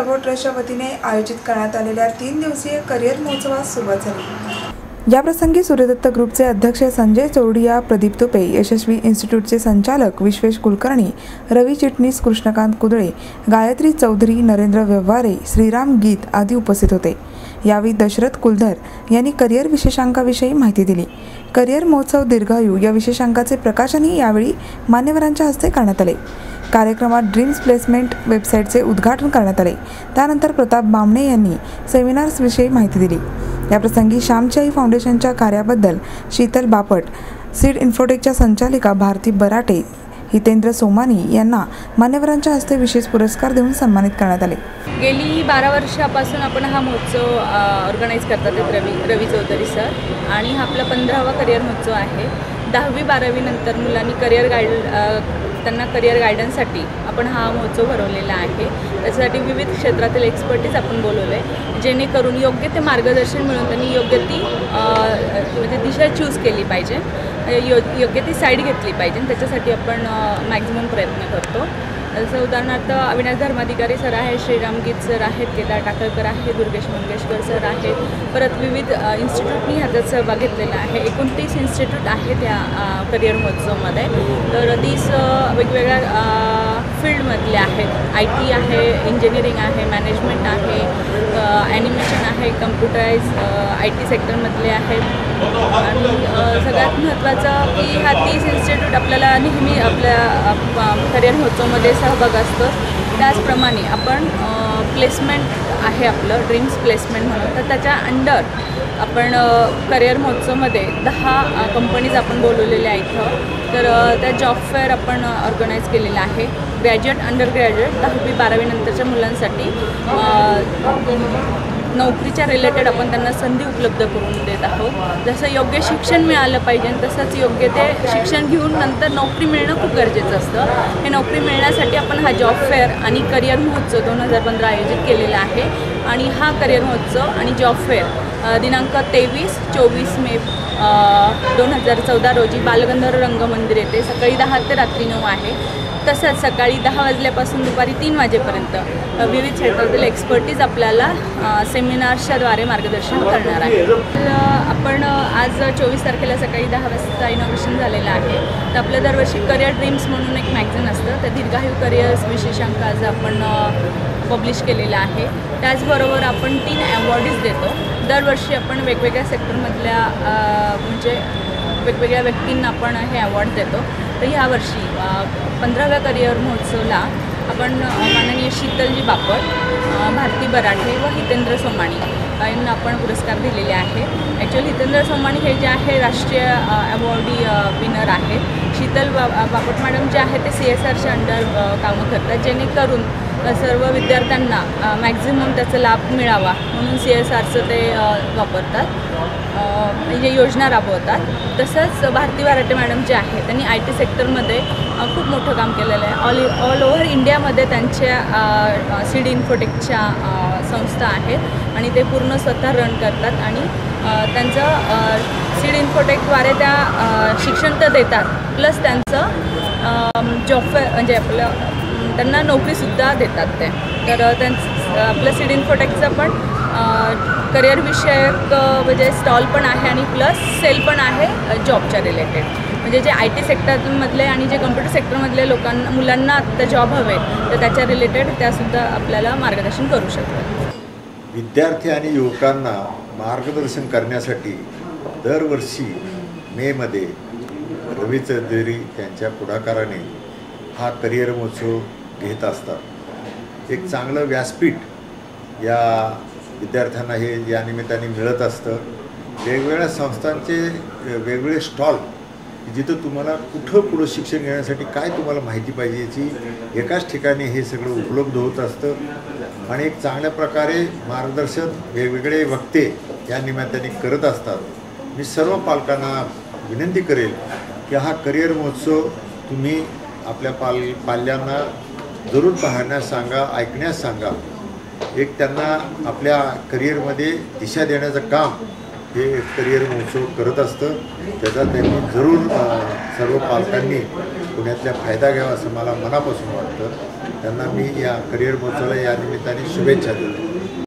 वैभव ट्रस्टच्या वतीने आयोजित करण्यात आलेल्या 3 दिवसीय करिअर महोत्सवास सुरुवात झाली। याप्रसंगी सूर्यदत्त ग्रुपचे अध्यक्ष संजय चौडिया, प्रदीप तुपे, यशस्वी इन्स्टिट्यूटचे संचालक विश्वेश कुलकर्णी, रवी चिटणीस, कृष्णकांत कुदळे, गायत्री चौधरी, नरेंद्र व्यवहारे, श्रीराम गीत आदी उपस्थित होते। यावेळी दशरथ कुलधर यांनी करिअर विशेषांकाविषयी माहिती दिली। करिअर महोत्सव दीर्घायू या विशेषांकाचे प्रकाशनही यावेळी मान्यवरांच्या हस्ते करण्यात आले। कार्यक्रमात ड्रीम्स प्लेसमेंट वेबसाईटचे उद्घाटन करण्यात आले। त्यानंतर प्रताप बामणे यांनी सेमिनार्सविषयी माहिती दिली। याप्रसंगी श्यामची आई फाउंडेशनच्या कार्याबद्दल शीतल बापट, सीड इन्फोटेकच्या संचालिका भारती बराटे, हितेंद्र सोमानी यांना मान्यवरांच्या हस्ते विशेष पुरस्कार देऊन सन्मानित करण्यात आले। गेली 12 वर्षापासून आपण हा महोत्सव ऑर्गनाईज करतात रवी चौधरी सर, आणि हा आपला 15वा करिअर महोत्सव आहे। 10वी-12वी नंतर मुलांनी त्यांना करिअर गायडन्ससाठी आपण हा महोत्सव भरवलेला आहे। त्यासाठी विविध क्षेत्रातील एक्सपर्टीज आपण बोलवले, जेणेकरून योग्य ते मार्गदर्शन मिळून त्यांनी योग्य ती म्हणजे दिशा चूज केली पाहिजे, योग्य ती साईड घेतली पाहिजे। त्याच्यासाठी आपण मॅक्झिमम प्रयत्न करतो। जसं उदाहरणार्थ अविनाश धर्माधिकारी सर आहेत, श्रीराम गीत सर आहेत, केदार टाकळकर आहे, दुर्गेश मंगेशकर सर आहेत। परत विविध इन्स्टिट्यूटनी ह्याच्यात सहभाग घेतलेला आहे। 29 इन्स्टिट्यूट आहेत या करिअर महोत्सवमध्ये। तर 30 वेगवेगळ्या फील्डमधले आहेत। IT आहे, इंजिनिअरिंग आहे, मॅनेजमेंट आहे, ॲनिमेशन आहे, कम्प्युटराइज IT सेक्टरमधले आहेत। आणि सगळ्यात महत्त्वाचं की ह्या 30 इन्स्टिट्यूट आपल्याला नेहमी आपल्या करिअर महोत्सवमध्ये सहभाग असतो। त्याचप्रमाणे आपण प्लेसमेंट आहे आपलं ड्रीम्स प्लेसमेंट म्हणून, तर त्याच्या अंडर आपण करिअर महोत्सवमध्ये 10 कंपनीज आपण बोलवलेल्या आहेत इथं। तर त्या जॉब फेअर आपण ऑर्गनाईज केलेला आहे। ग्रॅज्युएट, अंडर ग्रॅज्युएट, 10वी-12वी नंतरच्या मुलांसाठी नोकरीच्या रिलेटेड आपण त्यांना संधी उपलब्ध करून देत आहोत। जसं योग्य शिक्षण मिळालं पाहिजे तसंच योग्य ते शिक्षण घेऊन नंतर नोकरी मिळणं खूप गरजेचं असतं। हे नोकरी मिळण्यासाठी आपण हा जॉब फेअर आणि करिअर महोत्सव 2015 आयोजित केलेला आहे। आणि हा करिअर महोत्सव आणि जॉब फेअर दिनांक 23-24 मे 2014 रोजी बालगंधर्व रंगमंदिर येथे सकाळी 10 ते रात्री 9 आहे। तसंच सकाळी 10 वाजल्यापासून दुपारी 3 वाजेपर्यंत विविध क्षेत्रातील एक्सपर्टीज आपल्याला सेमिनार्सच्याद्वारे मार्गदर्शन करणार आहे। आपण आज 24 तारखेला सकाळी 10 वाजता इनॉग्रेशन झालेलं आहे। तर आपलं दरवर्षी करिअर ड्रीम्स म्हणून एक मॅगझिन असतं, तर दीर्घायू करिअर्स विशेषांक आज आपण पब्लिश केलेला आहे। त्याचबरोबर आपण 3 अवॉर्डीज देतो। दरवर्षी आपण वेगवेगळ्या सेक्टरमधल्या म्हणजे वेगवेगळ्या व्यक्तींना आपण हे अवॉर्ड देतो। तर ह्यावर्षी 15व्या करिअर महोत्सवला आपण माननीय शीतलजी बापट, भारती बराटे व हितेंद्र सोमानी यांना आपण पुरस्कार दिलेले आहे। ॲक्च्युअली हितेंद्र सोमानी हे जे आहे राष्ट्रीय अवॉर्डी विनर आहेत। शीतल बापट मॅडम जे आहे ते CSRच्या अंडर कामं करतात, जेणेकरून सर्व विद्यार्थ्यांना मॅक्झिमम त्याचा लाभ मिळावा म्हणून CSRचं ते वापरतात, म्हणजे योजना राबवतात। तसंच भारती बराटे मॅडम जे आहे त्यांनी IT सेक्टरमध्ये खूप मोठं काम केलेलं आहे। ऑल ओव्हर इंडियामध्ये त्यांच्या सीड इन्फोटेकच्या संस्था आहेत आणि ते पूर्ण स्वतः रन करतात। आणि त्यांचं सीड इन्फोटेकद्वारे त्या शिक्षण तर देतात, प्लस त्यांचं जॉब म्हणजे त्यांना नोकरीसुद्धा देतात ते। तर आपलं सीड इन्फोटेकचं पण करिअर विषयक म्हणजे स्टॉल पण आहे आणि प्लस सेल पण आहे जॉबच्या रिलेटेड। म्हणजे जे IT सेक्टरमधले आणि जे कम्प्युटर सेक्टरमधले मुलांना आता जॉब हवे तर त्याच्या रिलेटेड त्यासुद्धा आपल्याला मार्गदर्शन करू शकतात। विद्यार्थी आणि युवकांना मार्गदर्शन करण्यासाठी दरवर्षी मेमध्ये रवी चौधरी त्यांच्या पुढाकाराने हा करिअर महोत्सव घेत असतात। एक चांगलं व्यासपीठ या विद्यार्थ्यांना हे या निमित्ताने मिळत असतं। वेगवेगळ्या संस्थांचे वेगवेगळे स्टॉल, जिथं तुम्हाला कुठं पुढं शिक्षण घेण्यासाठी काय तुम्हाला माहिती पाहिजे याची एकाच ठिकाणी हे सगळं उपलब्ध होत असतं। आणि एक चांगल्या प्रकारे मार्गदर्शन वेगवेगळे वक्ते या निमित्ताने करत असतात। मी सर्व पालकांना विनंती करेल की हा करिअर महोत्सव तुम्ही आपल्या पाल्यांना जरूर पाहण्यास सांगा, ऐकण्यास सांगा। एक त्यांना आपल्या करिअरमध्ये दिशा देण्याचं काम हे करिअर महोत्सव करत असतं। त्याचा त्यांनी जरूर सर्व पालकांनी पुण्यातल्या फायदा घ्यावा असं मला मनापासून वाटतं. त्यांना मी या करिअर महोत्सवाला या निमित्ताने शुभेच्छा देतो.